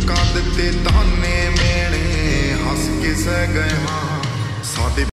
ਲੋਕਾਂ ਦਿੱਤੇ ਤਾਨੇ ਮੇਣੇ ਹੱਸ ਕੇ ਸਹਿ ਗਏ ਹਾਂ ਸਾਡੇ